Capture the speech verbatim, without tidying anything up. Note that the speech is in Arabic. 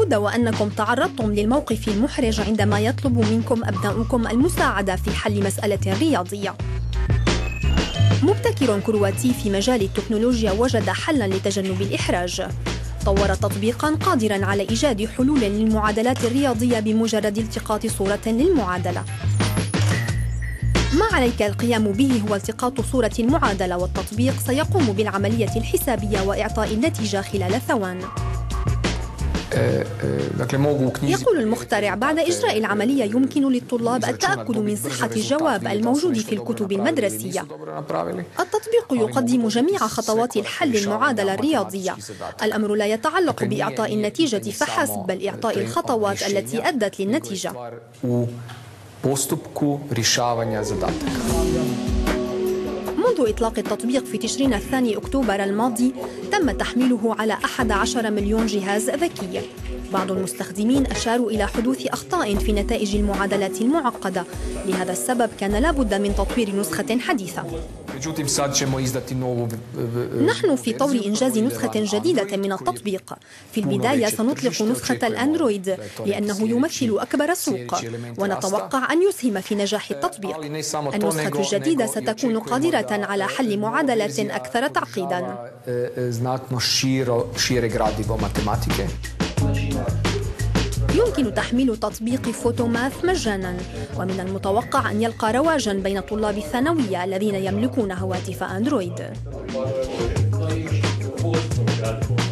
لابد وأنكم تعرضتم للموقف المحرج عندما يطلب منكم أبناؤكم المساعدة في حل مسألة رياضية. مبتكر كرواتي في مجال التكنولوجيا وجد حلاً لتجنب الإحراج. طور تطبيقاً قادراً على إيجاد حلول للمعادلات الرياضية بمجرد التقاط صورة للمعادلة. ما عليك القيام به هو التقاط صورة المعادلة، والتطبيق سيقوم بالعملية الحسابية وإعطاء النتيجة خلال ثوان. يقول المخترع: بعد إجراء العملية يمكن للطلاب التأكد من صحة الجواب الموجود في الكتب المدرسية. التطبيق يقدم جميع خطوات الحل المعادلة الرياضية. الأمر لا يتعلق بإعطاء النتيجة فحسب، بل إعطاء الخطوات التي أدت للنتيجة. منذ إطلاق التطبيق في تشرين الثاني أكتوبر الماضي تم تحميله على أحد عشر مليون جهاز ذكي. بعض المستخدمين أشاروا إلى حدوث أخطاء في نتائج المعادلات المعقدة، لهذا السبب كان لابد من تطوير نسخة حديثة. نحن في طور إنجاز نسخة جديدة من التطبيق. في البداية سنطلق نسخة الأندرويد لأنه يمثل أكبر سوق، ونتوقع أن يسهم في نجاح التطبيق. النسخة الجديدة ستكون قادرة على حل معادلات أكثر تعقيداً. يمكن تحميل تطبيق فوتوماث مجاناً، ومن المتوقع أن يلقى رواجاً بين طلاب الثانوية الذين يملكون هواتف أندرويد.